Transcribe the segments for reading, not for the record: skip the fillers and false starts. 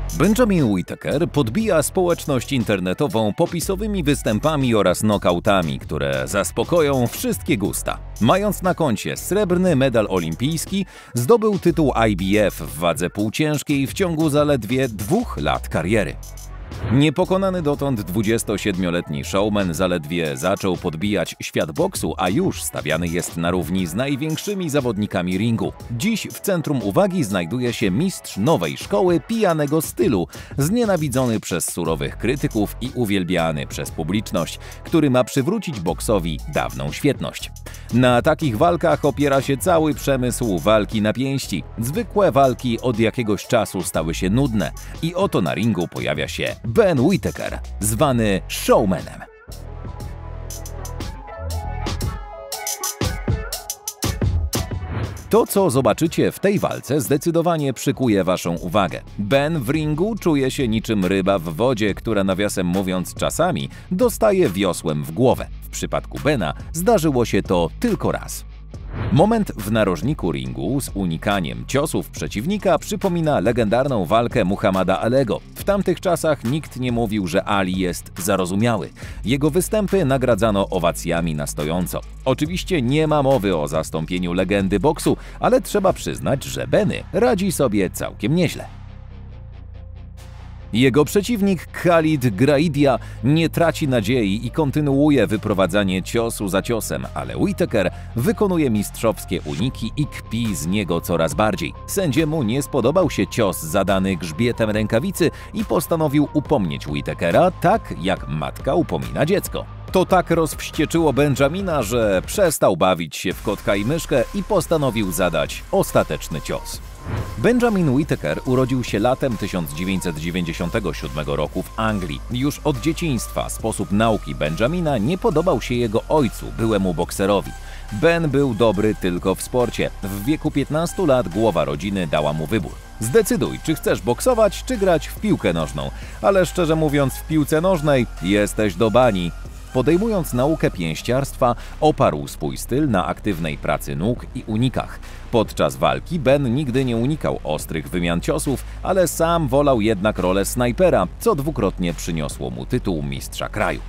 Benjamin Whittaker podbija społeczność internetową popisowymi występami oraz nokautami, które zaspokoją wszystkie gusta. Mając na koncie srebrny medal olimpijski, zdobył tytuł IBF w wadze półciężkiej w ciągu zaledwie 2 lat kariery. Niepokonany dotąd 27-letni showman zaledwie zaczął podbijać świat boksu, a już stawiany jest na równi z największymi zawodnikami ringu. Dziś w centrum uwagi znajduje się mistrz nowej szkoły pijanego stylu, znienawidzony przez surowych krytyków i uwielbiany przez publiczność, który ma przywrócić boksowi dawną świetność. Na takich walkach opiera się cały przemysł walki na pięści. Zwykłe walki od jakiegoś czasu stały się nudne i oto na ringu pojawia się Ben Whittaker, zwany showmanem. To, co zobaczycie w tej walce, zdecydowanie przykuje waszą uwagę. Ben w ringu czuje się niczym ryba w wodzie, która, nawiasem mówiąc, czasami dostaje wiosłem w głowę. W przypadku Bena zdarzyło się to tylko raz. Moment w narożniku ringu z unikaniem ciosów przeciwnika przypomina legendarną walkę Muhammada Alego. W tamtych czasach nikt nie mówił, że Ali jest zarozumiały. Jego występy nagradzano owacjami na stojąco. Oczywiście nie ma mowy o zastąpieniu legendy boksu, ale trzeba przyznać, że Benny radzi sobie całkiem nieźle. Jego przeciwnik Khalid Graidia nie traci nadziei i kontynuuje wyprowadzanie ciosu za ciosem, ale Whittaker wykonuje mistrzowskie uniki i kpi z niego coraz bardziej. Sędziemu nie spodobał się cios zadany grzbietem rękawicy i postanowił upomnieć Whittakera tak, jak matka upomina dziecko. To tak rozwścieczyło Benjamina, że przestał bawić się w kotka i myszkę i postanowił zadać ostateczny cios. Benjamin Whittaker urodził się latem 1997 roku w Anglii. Już od dzieciństwa sposób nauki Benjamina nie podobał się jego ojcu, byłemu bokserowi. Ben był dobry tylko w sporcie. W wieku 15 lat głowa rodziny dała mu wybór. Zdecyduj, czy chcesz boksować, czy grać w piłkę nożną. Ale szczerze mówiąc, w piłce nożnej jesteś do bani. Podejmując naukę pięściarstwa, oparł swój styl na aktywnej pracy nóg i unikach. Podczas walki Ben nigdy nie unikał ostrych wymian ciosów, ale sam wolał jednak rolę snajpera, co dwukrotnie przyniosło mu tytuł mistrza kraju.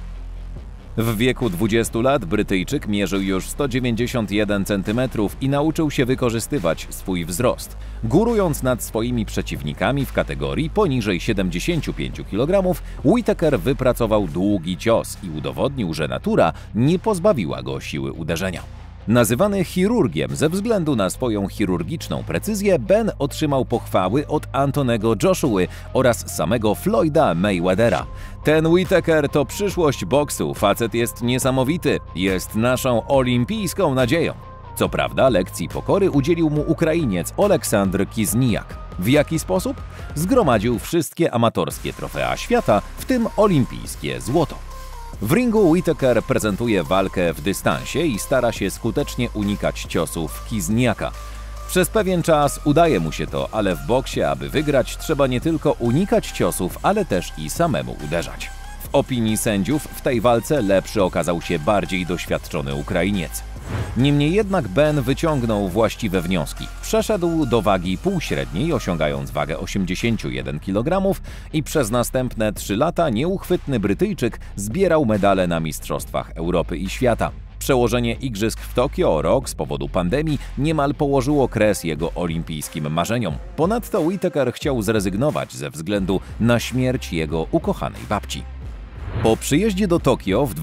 W wieku 20 lat Brytyjczyk mierzył już 191 cm i nauczył się wykorzystywać swój wzrost. Górując nad swoimi przeciwnikami w kategorii poniżej 75 kg, Whittaker wypracował długi cios i udowodnił, że natura nie pozbawiła go siły uderzenia. Nazywany chirurgiem ze względu na swoją chirurgiczną precyzję, Ben otrzymał pochwały od Antonego Joshuły oraz samego Floyda Mayweathera. Ten Whittaker to przyszłość boksu, facet jest niesamowity, jest naszą olimpijską nadzieją. Co prawda lekcji pokory udzielił mu Ukrainiec Oleksandr Kizniak. W jaki sposób? Zgromadził wszystkie amatorskie trofea świata, w tym olimpijskie złoto. W ringu Whittaker prezentuje walkę w dystansie i stara się skutecznie unikać ciosów Kizniaka. Przez pewien czas udaje mu się to, ale w boksie, aby wygrać, trzeba nie tylko unikać ciosów, ale też i samemu uderzać. W opinii sędziów w tej walce lepszy okazał się bardziej doświadczony Ukrainiec. Niemniej jednak Ben wyciągnął właściwe wnioski. Przeszedł do wagi półśredniej, osiągając wagę 81 kg i przez następne 3 lata nieuchwytny Brytyjczyk zbierał medale na Mistrzostwach Europy i świata. Przełożenie igrzysk w Tokio o rok z powodu pandemii niemal położyło kres jego olimpijskim marzeniom. Ponadto Whittaker chciał zrezygnować ze względu na śmierć jego ukochanej babci. Po przyjeździe do Tokio w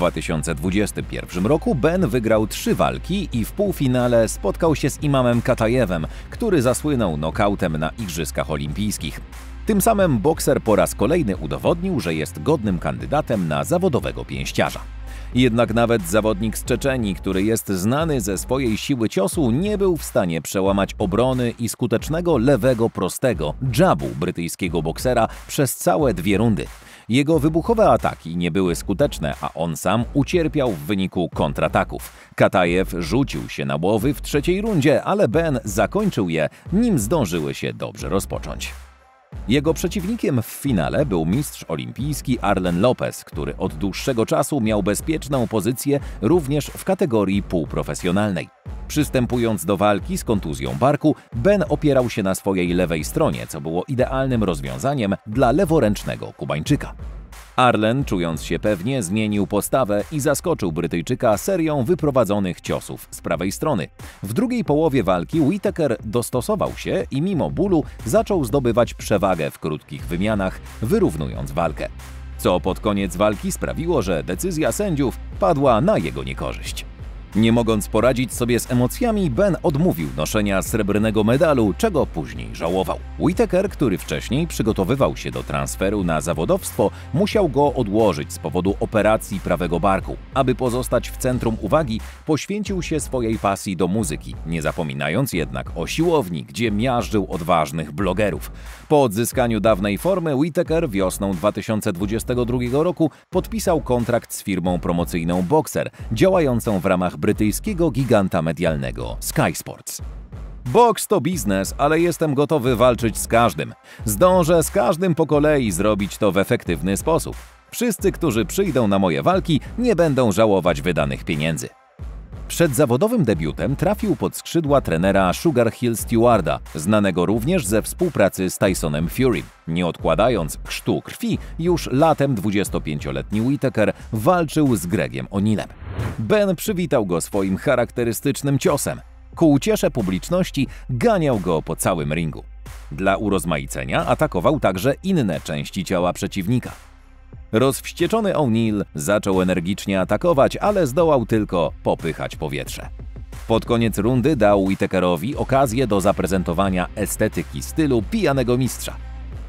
2021 roku Ben wygrał 3 walki i w półfinale spotkał się z Imamem Katajewem, który zasłynął nokautem na Igrzyskach Olimpijskich. Tym samym bokser po raz kolejny udowodnił, że jest godnym kandydatem na zawodowego pięściarza. Jednak nawet zawodnik z Czeczenii, który jest znany ze swojej siły ciosu, nie był w stanie przełamać obrony i skutecznego lewego prostego dżabu brytyjskiego boksera przez całe 2 rundy. Jego wybuchowe ataki nie były skuteczne, a on sam ucierpiał w wyniku kontrataków. Katajew rzucił się na łowy w 3. rundzie, ale Ben zakończył je, nim zdążyły się dobrze rozpocząć. Jego przeciwnikiem w finale był mistrz olimpijski Arlen Lopez, który od dłuższego czasu miał bezpieczną pozycję również w kategorii półprofesjonalnej. Przystępując do walki z kontuzją barku, Ben opierał się na swojej lewej stronie, co było idealnym rozwiązaniem dla leworęcznego Kubańczyka. Arlen, czując się pewnie, zmienił postawę i zaskoczył Brytyjczyka serią wyprowadzonych ciosów z prawej strony. W drugiej połowie walki Whittaker dostosował się i mimo bólu zaczął zdobywać przewagę w krótkich wymianach, wyrównując walkę. Co pod koniec walki sprawiło, że decyzja sędziów padła na jego niekorzyść. Nie mogąc poradzić sobie z emocjami, Ben odmówił noszenia srebrnego medalu, czego później żałował. Whittaker, który wcześniej przygotowywał się do transferu na zawodowstwo, musiał go odłożyć z powodu operacji prawego barku. Aby pozostać w centrum uwagi, poświęcił się swojej pasji do muzyki, nie zapominając jednak o siłowni, gdzie miażdżył odważnych blogerów. Po odzyskaniu dawnej formy Whittaker wiosną 2022 roku podpisał kontrakt z firmą promocyjną Boxer, działającą w ramach brytyjskiego giganta medialnego Sky Sports. Boks to biznes, ale jestem gotowy walczyć z każdym. Zdążę z każdym po kolei zrobić to w efektywny sposób. Wszyscy, którzy przyjdą na moje walki, nie będą żałować wydanych pieniędzy. Przed zawodowym debiutem trafił pod skrzydła trenera Sugar Hill Stewarda, znanego również ze współpracy z Tysonem Fury. Nie odkładając chrztu krwi, już latem 25-letni Whittaker walczył z Gregiem O'Neillem. Ben przywitał go swoim charakterystycznym ciosem. Ku uciesze publiczności ganiał go po całym ringu. Dla urozmaicenia atakował także inne części ciała przeciwnika. Rozwścieczony O'Neill zaczął energicznie atakować, ale zdołał tylko popychać powietrze. Pod koniec rundy dał Whittakerowi okazję do zaprezentowania estetyki stylu pijanego mistrza.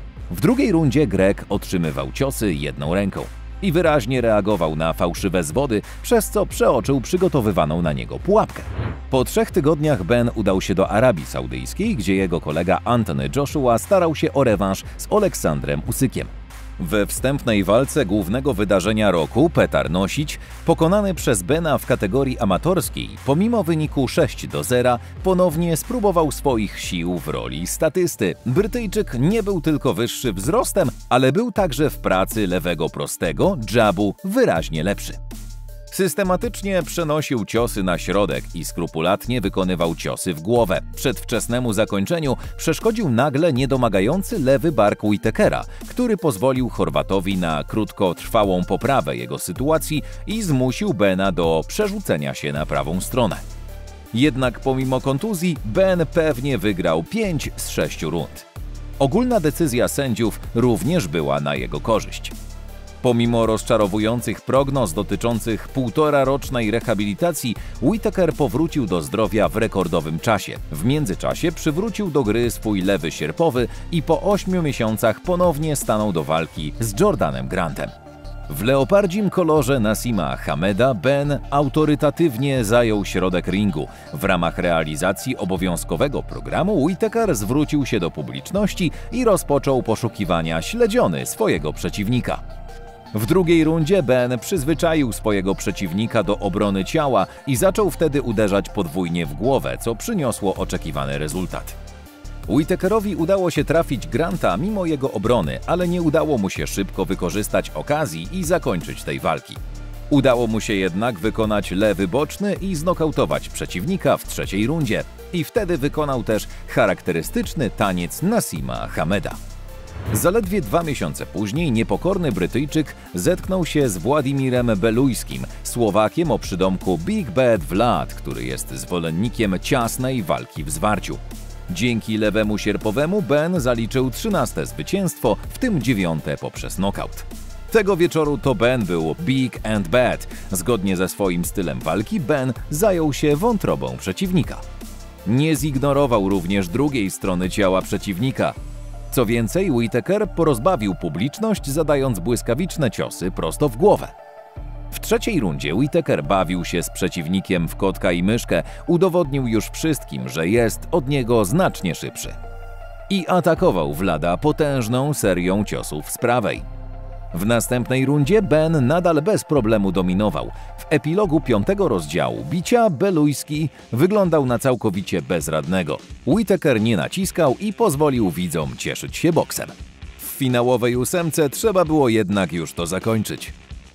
W drugiej rundzie Greg otrzymywał ciosy jedną ręką i wyraźnie reagował na fałszywe zwody, przez co przeoczył przygotowywaną na niego pułapkę. Po 3 tygodniach Ben udał się do Arabii Saudyjskiej, gdzie jego kolega Anthony Joshua starał się o rewanż z Oleksandrem Usykiem. We wstępnej walce głównego wydarzenia roku Petar Nosić, pokonany przez Bena w kategorii amatorskiej, pomimo wyniku 6-0, ponownie spróbował swoich sił w roli statysty. Brytyjczyk nie był tylko wyższy wzrostem, ale był także w pracy lewego prostego, dżabu wyraźnie lepszy. Systematycznie przenosił ciosy na środek i skrupulatnie wykonywał ciosy w głowę. Przedwczesnemu zakończeniu przeszkodził nagle niedomagający lewy bark Whittakera, który pozwolił Chorwatowi na krótkotrwałą poprawę jego sytuacji i zmusił Bena do przerzucenia się na prawą stronę. Jednak pomimo kontuzji Ben pewnie wygrał 5 z 6 rund. Ogólna decyzja sędziów również była na jego korzyść. Pomimo rozczarowujących prognoz dotyczących półtorarocznej rehabilitacji, Whittaker powrócił do zdrowia w rekordowym czasie. W międzyczasie przywrócił do gry swój lewy sierpowy i po 8 miesiącach ponownie stanął do walki z Jordanem Grantem. W leopardzim kolorze Nassima Hameda Ben autorytatywnie zajął środek ringu. W ramach realizacji obowiązkowego programu Whittaker zwrócił się do publiczności i rozpoczął poszukiwania śledziony swojego przeciwnika. W drugiej rundzie Ben przyzwyczaił swojego przeciwnika do obrony ciała i zaczął wtedy uderzać podwójnie w głowę, co przyniosło oczekiwany rezultat. Whittakerowi udało się trafić Granta mimo jego obrony, ale nie udało mu się szybko wykorzystać okazji i zakończyć tej walki. Udało mu się jednak wykonać lewy boczny i znokautować przeciwnika w trzeciej rundzie. I wtedy wykonał też charakterystyczny taniec Nassima Hameda. Zaledwie 2 miesiące później niepokorny Brytyjczyk zetknął się z Władimirem Belujskim, Słowakiem o przydomku Big Bad Vlad, który jest zwolennikiem ciasnej walki w zwarciu. Dzięki lewemu sierpowemu Ben zaliczył 13. zwycięstwo, w tym 9. poprzez knockout. Tego wieczoru to Ben był big and bad. Zgodnie ze swoim stylem walki Ben zajął się wątrobą przeciwnika. Nie zignorował również drugiej strony ciała przeciwnika. Co więcej, Whittaker porozbawił publiczność, zadając błyskawiczne ciosy prosto w głowę. W trzeciej rundzie Whittaker bawił się z przeciwnikiem w kotka i myszkę, udowodnił już wszystkim, że jest od niego znacznie szybszy. I atakował Vlada potężną serią ciosów z prawej. W następnej rundzie Ben nadal bez problemu dominował. W epilogu 5. rozdziału bicia Belujski wyglądał na całkowicie bezradnego. Whittaker nie naciskał i pozwolił widzom cieszyć się boksem. W finałowej 8 trzeba było jednak już to zakończyć.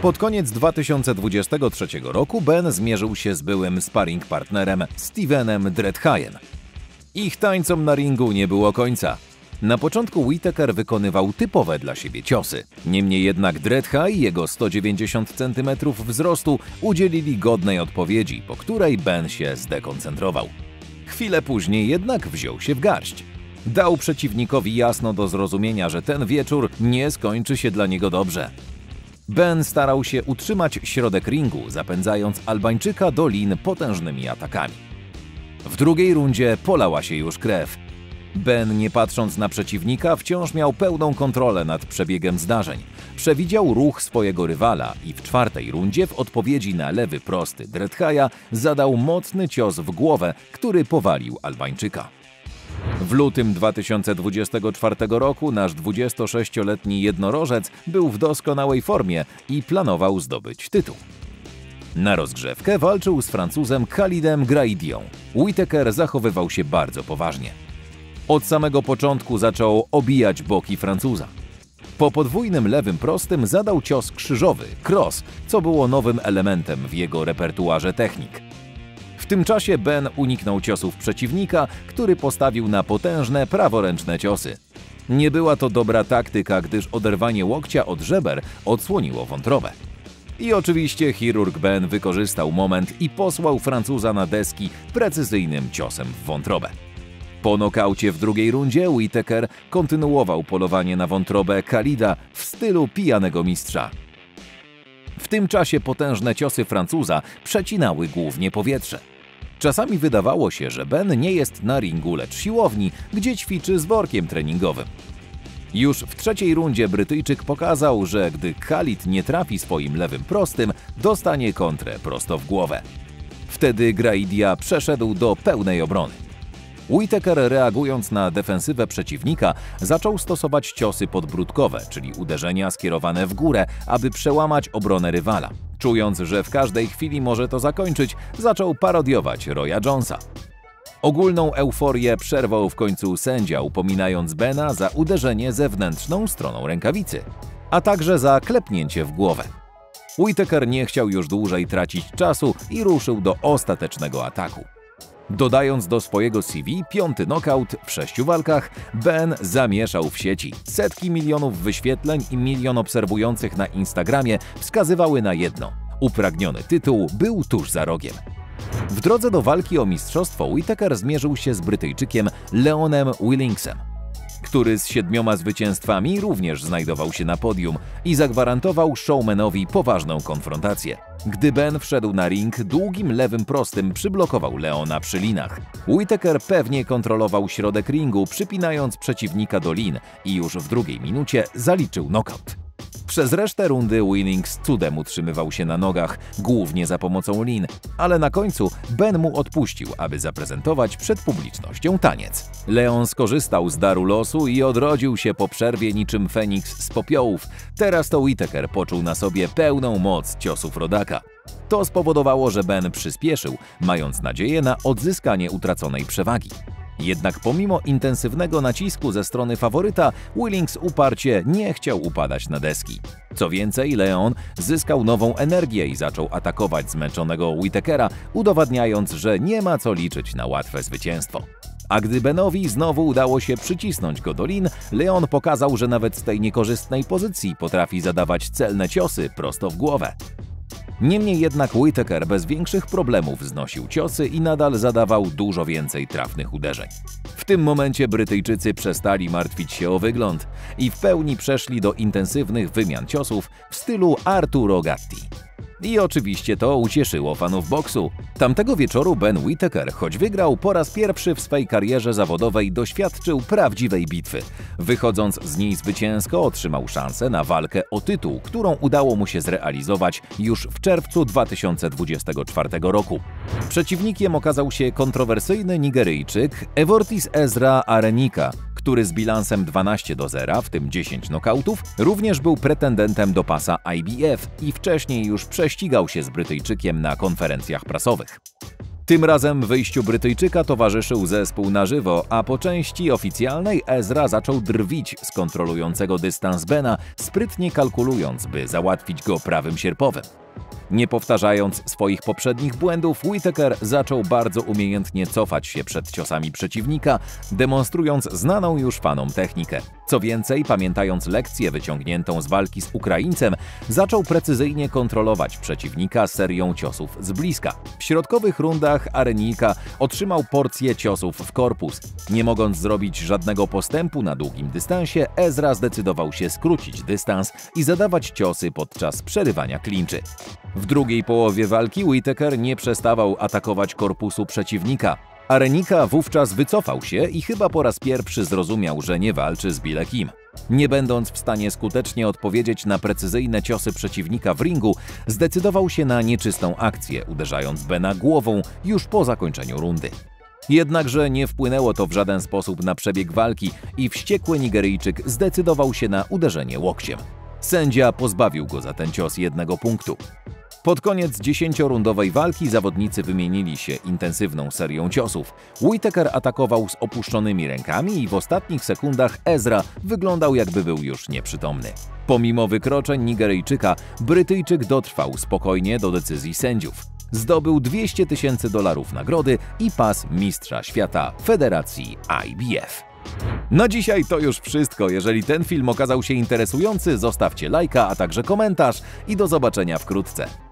Pod koniec 2023 roku Ben zmierzył się z byłym sparring partnerem Stevenem Dreadhayem. Ich tańcom na ringu nie było końca. Na początku Whittaker wykonywał typowe dla siebie ciosy. Niemniej jednak Dreadhay i jego 190 cm wzrostu udzielili godnej odpowiedzi, po której Ben się zdekoncentrował. Chwilę później jednak wziął się w garść. Dał przeciwnikowi jasno do zrozumienia, że ten wieczór nie skończy się dla niego dobrze. Ben starał się utrzymać środek ringu, zapędzając Albańczyka do lin potężnymi atakami. W drugiej rundzie polała się już krew. Ben, nie patrząc na przeciwnika, wciąż miał pełną kontrolę nad przebiegiem zdarzeń. Przewidział ruch swojego rywala i w czwartej rundzie w odpowiedzi na lewy prosty Dreadhaya zadał mocny cios w głowę, który powalił Albańczyka. W lutym 2024 roku nasz 26-letni jednorożec był w doskonałej formie i planował zdobyć tytuł. Na rozgrzewkę walczył z Francuzem Khalidem Graidią. Whittaker zachowywał się bardzo poważnie. Od samego początku zaczął obijać boki Francuza. Po podwójnym lewym prostym zadał cios krzyżowy, cross, co było nowym elementem w jego repertuarze technik. W tym czasie Ben uniknął ciosów przeciwnika, który postawił na potężne praworęczne ciosy. Nie była to dobra taktyka, gdyż oderwanie łokcia od żeber odsłoniło wątrobę. I oczywiście chirurg Ben wykorzystał moment i posłał Francuza na deski precyzyjnym ciosem w wątrobę. Po nokaucie w drugiej rundzie Whittaker kontynuował polowanie na wątrobę Khalida w stylu pijanego mistrza. W tym czasie potężne ciosy Francuza przecinały głównie powietrze. Czasami wydawało się, że Ben nie jest na ringu, lecz siłowni, gdzie ćwiczy z workiem treningowym. Już w trzeciej rundzie Brytyjczyk pokazał, że gdy Khalid nie trafi swoim lewym prostym, dostanie kontrę prosto w głowę. Wtedy Graidia przeszedł do pełnej obrony. Whittaker, reagując na defensywę przeciwnika, zaczął stosować ciosy podbródkowe, czyli uderzenia skierowane w górę, aby przełamać obronę rywala. Czując, że w każdej chwili może to zakończyć, zaczął parodiować Roya Jonesa. Ogólną euforię przerwał w końcu sędzia, upominając Bena za uderzenie zewnętrzną stroną rękawicy, a także za klepnięcie w głowę. Whittaker nie chciał już dłużej tracić czasu i ruszył do ostatecznego ataku. Dodając do swojego CV 5. nokaut w 6 walkach, Ben zamieszał w sieci. Setki milionów wyświetleń i 1 milion obserwujących na Instagramie wskazywały na jedno – upragniony tytuł był tuż za rogiem. W drodze do walki o mistrzostwo Whittaker zmierzył się z Brytyjczykiem Leonem Willingsem, który z 7 zwycięstwami również znajdował się na podium i zagwarantował showmanowi poważną konfrontację. Gdy Ben wszedł na ring, długim lewym prostym przyblokował Leona przy linach. Whittaker pewnie kontrolował środek ringu, przypinając przeciwnika do lin i już w drugiej minucie zaliczył nokaut. Przez resztę rundy Willings cudem utrzymywał się na nogach, głównie za pomocą lin, ale na końcu Ben mu odpuścił, aby zaprezentować przed publicznością taniec. Leon skorzystał z daru losu i odrodził się po przerwie niczym Feniks z popiołów. Teraz to Whittaker poczuł na sobie pełną moc ciosów rodaka. To spowodowało, że Ben przyspieszył, mając nadzieję na odzyskanie utraconej przewagi. Jednak pomimo intensywnego nacisku ze strony faworyta, Willings uparcie nie chciał upadać na deski. Co więcej, Leon zyskał nową energię i zaczął atakować zmęczonego Whittakera, udowadniając, że nie ma co liczyć na łatwe zwycięstwo. A gdy Benowi znowu udało się przycisnąć go do lin, Leon pokazał, że nawet z tej niekorzystnej pozycji potrafi zadawać celne ciosy prosto w głowę. Niemniej jednak Whittaker bez większych problemów znosił ciosy i nadal zadawał dużo więcej trafnych uderzeń. W tym momencie Brytyjczycy przestali martwić się o wygląd i w pełni przeszli do intensywnych wymian ciosów w stylu Arturo Gatti. I oczywiście to ucieszyło fanów boksu. Tamtego wieczoru Ben Whittaker, choć wygrał, po raz pierwszy w swej karierze zawodowej doświadczył prawdziwej bitwy. Wychodząc z niej zwycięsko, otrzymał szansę na walkę o tytuł, którą udało mu się zrealizować już w czerwcu 2024 roku. Przeciwnikiem okazał się kontrowersyjny Nigeryjczyk Evortis Ezra Arenika, który z bilansem 12-0, w tym 10 nokautów, również był pretendentem do pasa IBF i wcześniej już prześcigał się z Brytyjczykiem na konferencjach prasowych. Tym razem wyjściu Brytyjczyka towarzyszył zespół na żywo, a po części oficjalnej Ezra zaczął drwić z kontrolującego dystans Bena, sprytnie kalkulując, by załatwić go prawym sierpowym. Nie powtarzając swoich poprzednich błędów, Whittaker zaczął bardzo umiejętnie cofać się przed ciosami przeciwnika, demonstrując znaną już fanom technikę. Co więcej, pamiętając lekcję wyciągniętą z walki z Ukraińcem, zaczął precyzyjnie kontrolować przeciwnika serią ciosów z bliska. W środkowych rundach Arenika otrzymał porcję ciosów w korpus. Nie mogąc zrobić żadnego postępu na długim dystansie, Ezra zdecydował się skrócić dystans i zadawać ciosy podczas przerywania klinczy. W drugiej połowie walki Whittaker nie przestawał atakować korpusu przeciwnika. Arenika wówczas wycofał się i chyba po raz pierwszy zrozumiał, że nie walczy z Bille Kim. Nie będąc w stanie skutecznie odpowiedzieć na precyzyjne ciosy przeciwnika w ringu, zdecydował się na nieczystą akcję, uderzając Bena głową już po zakończeniu rundy. Jednakże nie wpłynęło to w żaden sposób na przebieg walki i wściekły Nigeryjczyk zdecydował się na uderzenie łokciem. Sędzia pozbawił go za ten cios 1 punktu. Pod koniec 10-rundowej walki zawodnicy wymienili się intensywną serią ciosów. Whittaker atakował z opuszczonymi rękami i w ostatnich sekundach Ezra wyglądał, jakby był już nieprzytomny. Pomimo wykroczeń Nigeryjczyka, Brytyjczyk dotrwał spokojnie do decyzji sędziów. Zdobył $200 000 nagrody i pas mistrza świata Federacji IBF. Na dzisiaj to już wszystko. Jeżeli ten film okazał się interesujący, zostawcie lajka, a także komentarz i do zobaczenia wkrótce.